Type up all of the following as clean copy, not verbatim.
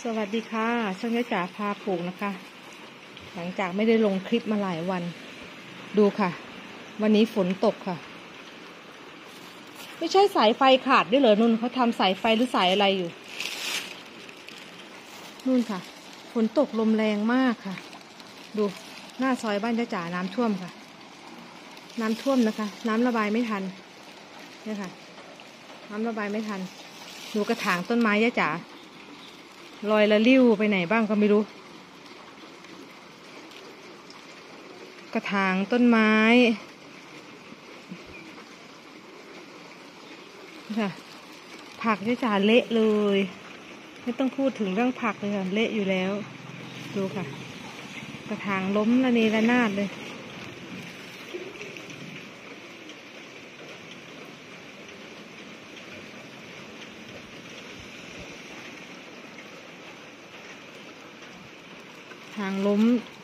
สวัสดีค่ะช่องยะจ๋าพาปลูกนะคะหลังจากไม่ได้ลงคลิปมาหลายวันดูค่ะวันนี้ฝนตกค่ะไม่ใช่สายไฟขาดด้วยเหรอนุ่นเขาทำสายไฟหรือสายอะไรอยู่นุ่นค่ะฝนตกลมแรงมากค่ะดูหน้าซอยบ้านยะจ๋าน้ำท่วมค่ะน้ำท่วมนะคะน้ำระบายไม่ทันเนี่ยค่ะน้ำระบายไม่ทันดูกระถางต้นไม้ยะจ๋าลอยละลิ้วไปไหนบ้างก็ไม่รู้กระถางต้นไม้ค่ะผักจะจ่าเละเลยไม่ต้องพูดถึงเรื่องผักเลยค่ะเละอยู่แล้วดูค่ะกระถางล้มระเนระนาดเลยทางล้ม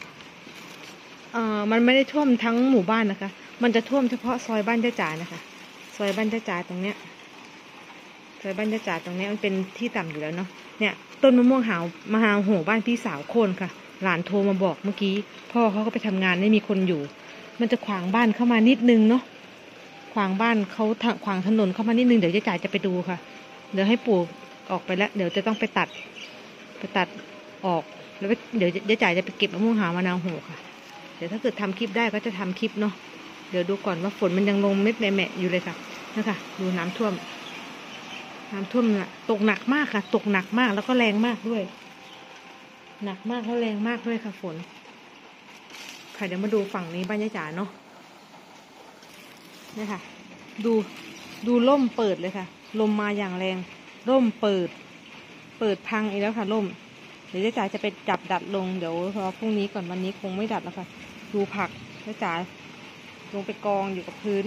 มันไม่ได้ท่วมทั้งหมู่บ้านนะคะมันจะท่วมเฉพาะซอยบ้านเจ้าจ๋านะคะซอยบ้านเจ้าจ๋าตรงเนี้ยซอยบ้านเจ้าจ๋าตรงเนี้ยมันเป็นที่ต่ำอยู่แล้วเนาะเนี่ยต้นมะม่วงหาวมหาโหบ้านพี่สาวโค่นค่ะหลานโทรมาบอกเมื่อกี้พ่อเขาก็ไปทำงานไม่มีคนอยู่มันจะขวางบ้านเข้ามานิดนึงเนาะขวางบ้านเขาขวางถนนเข้ามานิดนึงเดี๋ยวเจ้าจ๋าจะไปดูค่ะเดี๋ยวให้ปู่ออกไปแล้วเดี๋ยวจะต้องไปตัดออกแล้วเดี๋ยวเจ๊จ่ายจะไปเก็บมะม่วงหาวมะนาวโหค่ะเดี๋ยวถ้าเกิดทำคลิปได้ก็จะทำคลิปเนาะเดี๋ยวดูก่อนว่าฝนมันยังลงเม็ดแหม่อยู่เลยค่ะนะคะดูน้ำท่วมน่ะตกหนักมากค่ะตกหนักมากแล้วก็แรงมากด้วยหนักมากแล้วแรงมากด้วยค่ะฝนค่ะเดี๋ยวมาดูฝั่งนี้บ้านยายจ๋าเนาะนี่ค่ะดูร่มเปิดเลยค่ะลมมาอย่างแรงร่มเปิดพังอีกแล้วค่ะร่มเดี๋ยวเจ๊จ๋าจะไปจับดัดลงเดี๋ยวรอพรุ่งนี้ก่อนวันนี้คงไม่ดัดแล้วค่ะดูผักเจ๊จ๋าลงไปกองอยู่กับพื้น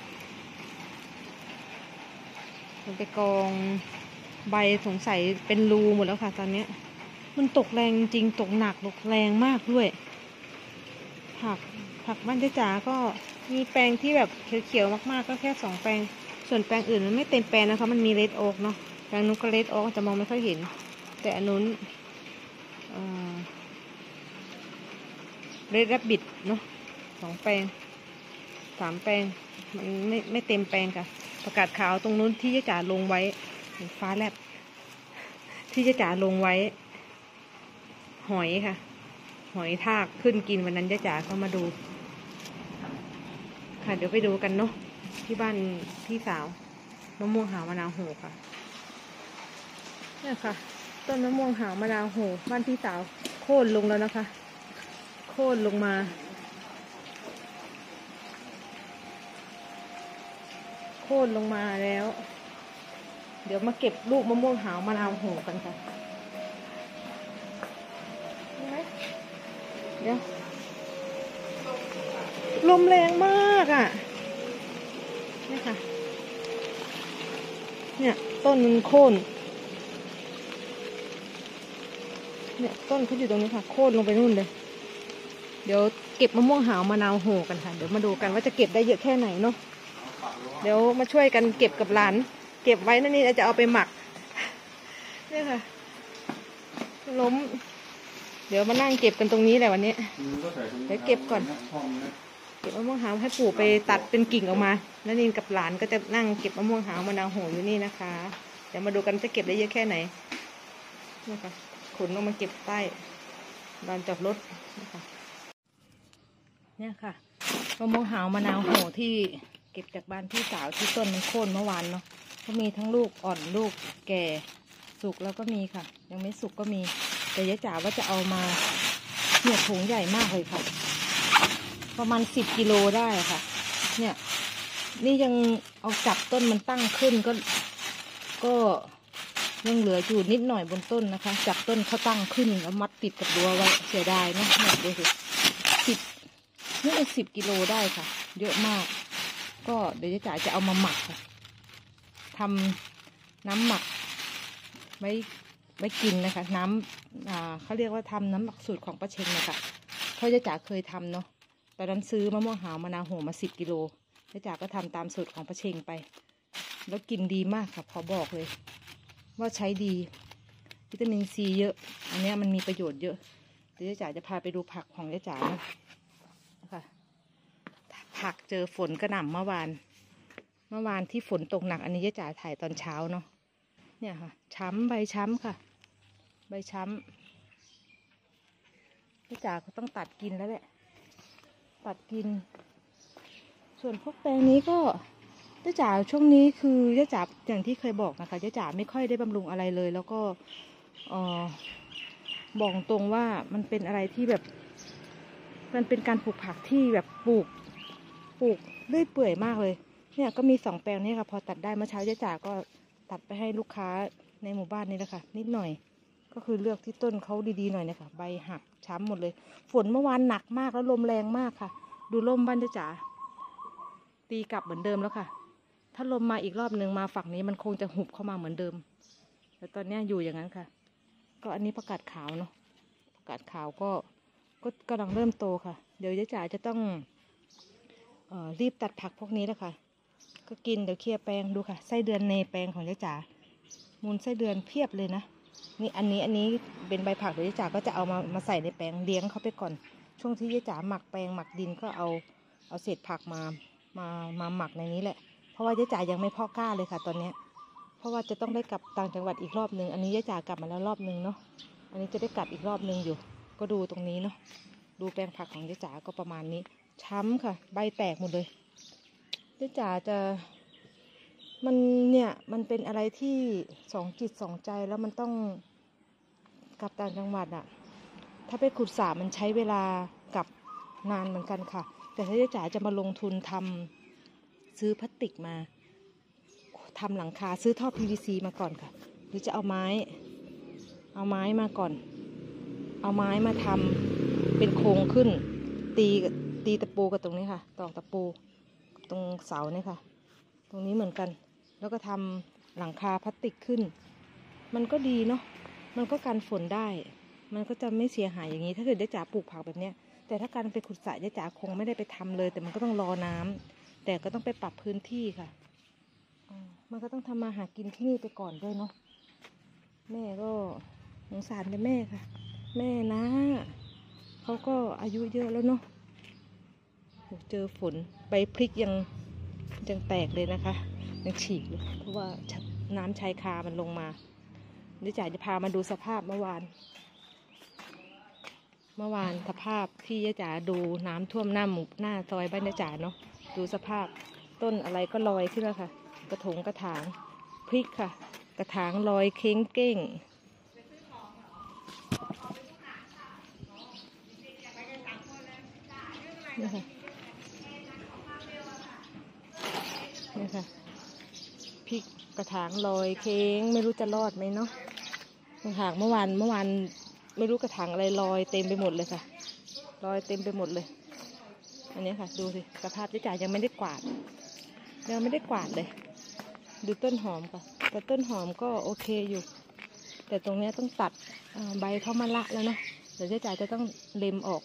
ลงไปกองใบสงสัยเป็นรูหมดแล้วค่ะตอนนี้มันตกแรงจริงตกหนักตกแรงมากด้วยผักบ้านเจ๊จ๋าก็มีแปลงที่แบบเขียวๆมากๆก็แค่2แปลงส่วนแปลงอื่นมันไม่เต็มแปลงนะคะมันมีเรดโอ๊กเนาะแปลงนู้นก็เรดโอ๊กจะมองไม่ค่อยเห็นแต่อันนู้นเรดแรบบิทเนาะ2แปลง3แปลงมันไม่เต็มแปลงค่ะประกาศขาวตรงนู้นที่เจ๊จ๋าลงไว้ฟ้าแลบที่เจ๊จ๋าลงไว้หอยค่ะหอยทากขึ้นกินวันนั้นเจ๊จ๋าเข้ามาดูค่ะเดี๋ยวไปดูกันเนาะที่บ้านพี่สาวมะม่วงหาวมะนาวโหค่ะเนี่ยค่ะต้นมะม่วงหาวมะนาวโหบ้านพี่สาวโค่นลงแล้วนะคะโค่นลงมาโค่นลงมาแล้วเดี๋ยวมาเก็บลูกมะม่วงหาวมะนาวโหกันค่ะเดี๋ยวลมแรงมากอ่ะนี่ค่ะเนี่ยต้นมันโค่นเนี่ยต้นเขาอยู่ตรงนี้ค่ะโค่นลงไปนู่นเลยเดี๋ยวเก็บมะม่วงหาวมะนาวโหกันค่ะเดี๋ยวมาดูกันว่าจะเก็บได้เยอะแค่ไหนเนาะเดี๋ยวมาช่วยกันเก็บกับหลานเก็บไว้นั่นนี่จะเอาไปหมักเนี่ยค่ะล้มเดี๋ยวมานั่งเก็บกันตรงนี้แหละวันนี้เดี๋ยวเก็บก่อนเก็บมะม่วงหาวให้ปู่ไปตัดเป็นกิ่งออกมาแล้วนี่กับหลานก็จะนั่งเก็บมะม่วงหาวมะนาวโหอยู่นี่นะคะเดี๋ยวมาดูกันจะเก็บได้เยอะแค่ไหนนะคะขนลงมาเก็บใต้ลานจอดรถนะคะเนี่ยค่ะมะม่วงหาวมะนาวโหที่เก็บจากบ้านพี่สาวที่ต้นมันโค่นเมื่อวานเนาะก็มีทั้งลูกอ่อนลูกแก่สุกแล้วก็มีค่ะยังไม่สุกก็มีแต่ยายจ๋าว่าจะเอามาเนี่ยถุงใหญ่มากเลยค่ะประมาณ10 กิโลได้ค่ะเนี่ยนี่ยังเอาจับต้นมันตั้งขึ้นก็ยังเหลืออยู่นิดหน่อยบนต้นนะคะจับต้นเขาตั้งขึ้นแล้วมัดติดกับรั้วไว้เสียดายนะเนี่ยดูสินี่10 กิโลได้ค่ะเยอะมากก็เดี๋ยวยายจ๋าจะเอามาหมักค่ะทำน้ำหมักไว้กินนะคะน้ำเขาเรียกว่าทำน้ำหมักสูตรของป้าเชงนะคะเพราะยายจ๋าเคยทำเนาะตอนนั้นซื้อมะม่วงหาวมะนาวโหมา10 กิโลยายจ๋าก็ทำตามสูตรของป้าเชงไปแล้วกินดีมากค่ะขอบอกเลยว่าใช้ดีวิตามินซีเยอะอันนี้มันมีประโยชน์เยอะเดี๋ยวจ๋าจะพาไปดูผักของจ๋านะคะผักเจอฝนกระหน่ำเมื่อวานที่ฝนตกหนักอันนี้จ๋าถ่ายตอนเช้าเนาะเนี่ยค่ะช้ำใบช้ำค่ะใบช้ำจ๋าก็ต้องตัดกินแล้วแหละตัดกินส่วนพวกแปลงนี้ก็จ๋าช่วงนี้คือจ๋าอย่างที่เคยบอกนะคะจ๋าไม่ค่อยได้บำรุงอะไรเลยแล้วก็บอกตรงว่ามันเป็นอะไรที่แบบมันเป็นการปลูกผักที่แบบปลูกเรื่อยเปื่อยมากเลยเนี่ยก็มี2 แปลงนี่ค่ะพอตัดได้เมื่อเช้าจ๋าก็ตัดไปให้ลูกค้าในหมู่บ้านนี่แหละค่ะนิดหน่อยก็คือเลือกที่ต้นเขาดีๆหน่อยนะคะใบหักช้ำหมดเลยฝนเมื่อวานหนักมากแล้วลมแรงมากค่ะดูลมบ้านจ๋าตีกลับเหมือนเดิมแล้วค่ะถ้าลมมาอีกรอบหนึ่งมาฝั่งนี้มันคงจะหุบเข้ามาเหมือนเดิมแต่ตอนนี้อยู่อย่างนั้นค่ะก็อันนี้ผักกาดขาวเนาะผักกาดขาวก็กำลังเริ่มโตค่ะเดี๋ยวจ๋าจะต้องรีบตัดผักพวกนี้แล้วค่ะก็กินเดี๋ยวเคลียร์แปลงดูค่ะไส้เดือนในแปลงของจ๋ามูลไส้เดือนเพียบเลยนะนี่อันนี้เป็นใบผักเดี๋ยวจ๋าก็จะเอามาใส่ในแปลงเลี้ยงเขาไปก่อนช่วงที่จ๋าหมักแปลงหมักดินก็เอาเศษผักมาหมักในนี้แหละเพราะว่าจ๋ายังไม่เพาะกล้าเลยค่ะตอนนี้เพราะว่าจะต้องได้กลับต่างจังหวัดอีกรอบนึงอันนี้จ๋ากลับมาแล้วรอบนึงเนาะอันนี้จะได้กลับอีกรอบนึงอยู่ก็ดูตรงนี้เนาะดูแปลงผักของจ๋าก็ประมาณนี้ช้ำค่ะใบแตกหมดเลยจ๋าจะมันเป็นอะไรที่2 จิต 2 ใจแล้วมันต้องกลับต่างจังหวัดอะถ้าไปขุดสระมันใช้เวลากลับนานเหมือนกันค่ะแต่ถ้าจ๋าจะมาลงทุนซื้อพลาสติกมาทำหลังคาซื้อท่อ PVC มาก่อนค่ะหรือจะเอาไม้มาก่อนเอาไม้มาทำเป็นโครงขึ้นตีตะปูกับตรงนี้ค่ะตอกตะปูตรงเสาเนี่ยค่ะตรงนี้เหมือนกันแล้วก็ทำหลังคาพลาสติกขึ้นมันก็ดีเนาะมันก็กันฝนได้มันก็จะไม่เสียหายอย่างนี้ถ้าเกิดจ๋าปลูกผักแบบเนี้ยแต่ถ้าการไปขุดสระจ๋าคงไม่ได้ไปทำเลยแต่มันก็ต้องรอน้ำแต่ก็ต้องไปปรับพื้นที่ค่ะมันก็ต้องทำมาหากินที่นี่ไปก่อนด้วยเนาะแม่ก็สงสารแม่ค่ะแม่นะเขาก็อายุเยอะแล้วเนาะเจอฝนใบพริกยังแตกเลยนะคะยังฉีกเลยเพราะว่าน้ำชายคามันลงมาเดี๋ยวจ๋าจะพามาดูสภาพเมื่อวานสภาพที่จ๋าดูน้ำท่วมหน้าซอยบ้านจ๋าเนาะดูสภาพต้นอะไรก็ลอยขึ้นแล้วค่ะกระถางพริกค่ะกระถางลอยเค้งเก้งนี่ค่ะพริกกระถางลอยเค้งไม่รู้จะรอดไหมเนาะกระถางเมื่อวานไม่รู้กระถางอะไรลอยเต็มไปหมดเลยค่ะลอยเต็มไปหมดเลยอันนี้ค่ะดูสิสภาพจ๋ายังไม่ได้กวาดเลยดูต้นหอมค่ะแต่ต้นหอมก็โอเคอยู่แต่ตรงนี้ต้องตัดใบเขามาละแล้วเนาะเดี๋ยวจ๋าจะต้องเล็มออก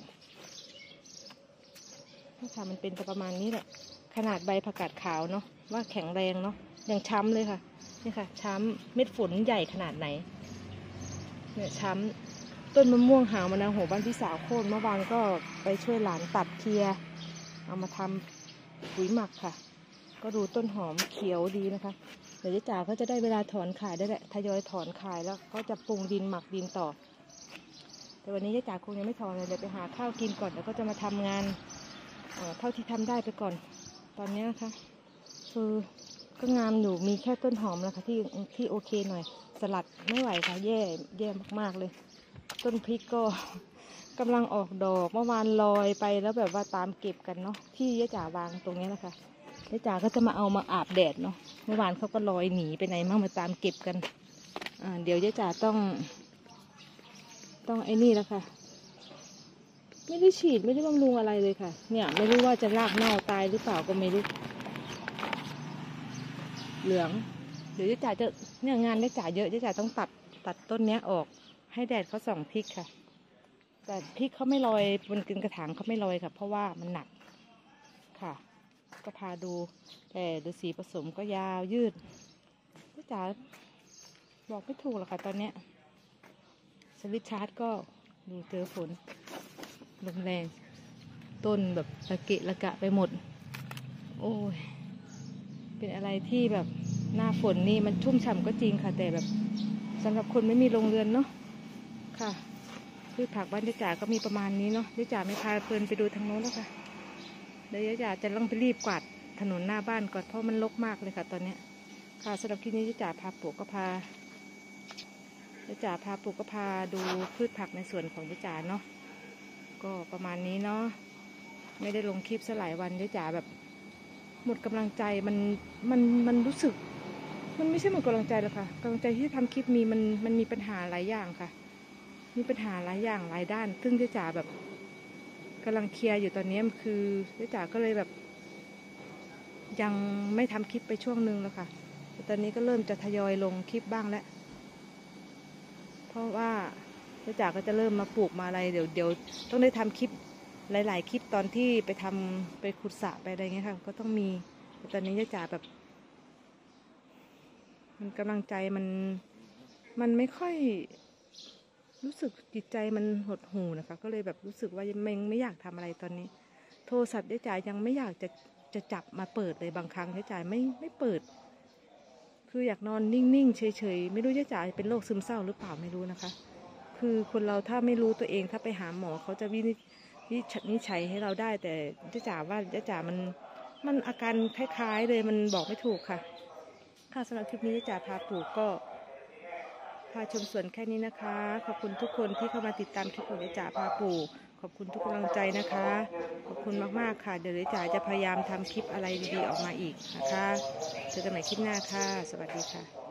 นี่ค่ะมันเป็นประมาณนี้แหละขนาดใบผักกาดขาวเนาะว่าแข็งแรงเนาะยังช้ำเลยค่ะนี่ค่ะช้ำเม็ดฝนใหญ่ขนาดไหนเนี่ยช้ำต้นมะม่วงหาวมะนาวโหบ้านพี่สาวโค่นเมื่อวานก็ไปช่วยหลานตัดเคลียร์เอามาทำปุ๋ยหมักค่ะก็ดูต้นหอมเขียวดีนะคะเดี๋ยวจ๋าก็จะได้เวลาถอนขายได้แหละทยอยถอนขายแล้วก็จะปรุงดินหมักดินต่อแต่วันนี้จ๋าคงยังไม่ถอนเลยเดี๋ยวไปหาข้าวกินก่อนแล้วก็จะมาทำงานเท่าที่ทำได้ไปก่อนตอนนี้นะคะคือก็งามอยู่มีแค่ต้นหอมแล้วค่ะที่โอเคหน่อยสลัดไม่ไหวค่ะแย่มากๆเลยต้นพริกก็กำลังออกดอกเมื่อวานลอยไปแล้วแบบว่าตามเก็บกันเนาะที่จ๋าวางตรงนี้นะคะจ๋าก็จะมาอาบแดดเนาะเมื่อวานเขาก็ลอยหนีไปไหนมั่งมาตามเก็บกันเดี๋ยวจ๋าต้องไอ้นี่แล้วค่ะไม่ได้ฉีดไม่ได้บำรุงอะไรเลยค่ะเนี่ยไม่รู้ว่าจะรากเน่าตายหรือเปล่าก็ไม่รู้เหลืองเดี๋ยวจ๋าจะเนี่ยงานจ๋าเยอะจ๋าต้องตัดต้นเนี้ยออกให้แดดเขาส่องพริกค่ะแต่พริกเขาไม่ลอยบนกระถางเขาไม่ลอยค่ะเพราะว่ามันหนักค่ะก็พาดูแต่ดูสีผสมก็ยาวยืดจ๋าบอกไม่ถูกหรอกค่ะตอนเนี้ยสวิตช์ชาร์จก็ดูเจอฝนลมแรงต้นแบบระเกะระกะไปหมดโอ้ยเป็นอะไรที่แบบหน้าฝนนี่มันชุ่มฉ่ำก็จริงค่ะแต่แบบสำหรับคนไม่มีโรงเรือนเนาะค่ะพืชผักบ้านยายจ๋าก็มีประมาณนี้เนาะยายจ๋าไม่พาเพลินไปดูทางโน้นแล้วค่ะเดี๋ยวยายจ๋าจะต้องไปรีบกวาดถนนหน้าบ้านก่อนเพราะมันรกมากเลยค่ะตอนเนี้ยค่ะสำหรับคลิปนี้ยายจ๋าพาปลูกก็พายายจ๋าพาปลูกก็พาดูพืชผักในสวนของยายจ๋าเนาะก็ประมาณนี้เนาะไม่ได้ลงคลิปซะหลายวันยายจ๋าแบบหมดกำลังใจมันรู้สึกมันไม่ใช่หมดกำลังใจหรอกค่ะกำลังใจที่ทำคลิปมันมีปัญหาหลายอย่างค่ะมีปัญหาหลายอย่างหลายด้านซึ่งยายจ๋าแบบกำลังเคลียร์อยู่ตอนนี้คือยายจ๋าก็เลยแบบยังไม่ทำคลิปไปช่วงนึงแล้วค่ะแต่ตอนนี้ก็เริ่มจะทยอยลงคลิปบ้างแล้วเพราะว่ายายจ๋าก็จะเริ่มมาปลูกมาอะไรเดี๋ยวต้องได้ทำคลิปหลายๆคลิปตอนที่ไปขุดสระไปอะไรเงี้ยค่ะก็ต้องมีแต่ตอนนี้ยายจ๋าแบบมันกำลังใจมันไม่ค่อยรู้สึกจิตใจมันหดหู่นะคะก็เลยแบบรู้สึกว่าไม่อยากทำอะไรตอนนี้โทรศัพท์ยายจ๋ายังไม่อยากจะจับมาเปิดเลยบางครั้งยายจ๋าไม่เปิดคืออยากนอนนิ่งๆเฉยๆไม่รู้ยายจ๋าเป็นโรคซึมเศร้าหรือเปล่าไม่รู้นะคะคือคนเราถ้าไม่รู้ตัวเองถ้าไปหาหมอเขาจะวินิจฉัยให้เราได้แต่ยายจ๋าว่ายายจ๋ามันอาการคล้ายๆเลยมันบอกไม่ถูกค่ะค่ะสำหรับคลิปนี้ยายจ๋าพาปลูกก็พาชมสวนแค่นี้นะคะขอบคุณทุกคนที่เข้ามาติดตามคลิปของยายจ๋าพาปลูกขอบคุณทุกกำลังใจนะคะขอบคุณมากๆค่ะเดี๋ยวยายจ๋าจะพยายามทำคลิปอะไรดีๆออกมาอีกนะคะเจอกันใหม่คลิปหน้าค่ะสวัสดีค่ะ